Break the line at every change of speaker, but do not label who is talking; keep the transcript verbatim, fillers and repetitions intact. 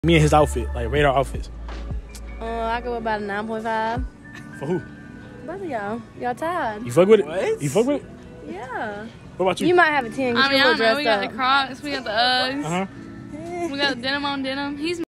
Me and his outfit, like radar outfits.
Uh, I go about a nine point five.
For who?
Both of y'all. Y'all tired.
You fuck with it?
What?
You fuck with it?
Yeah.
What about you?
You might have a ten.
I mean, I
you're
don't know.
dressed
We got
up.
the Crocs. We got the Uggs.
Uh huh.
We got denim on denim. He's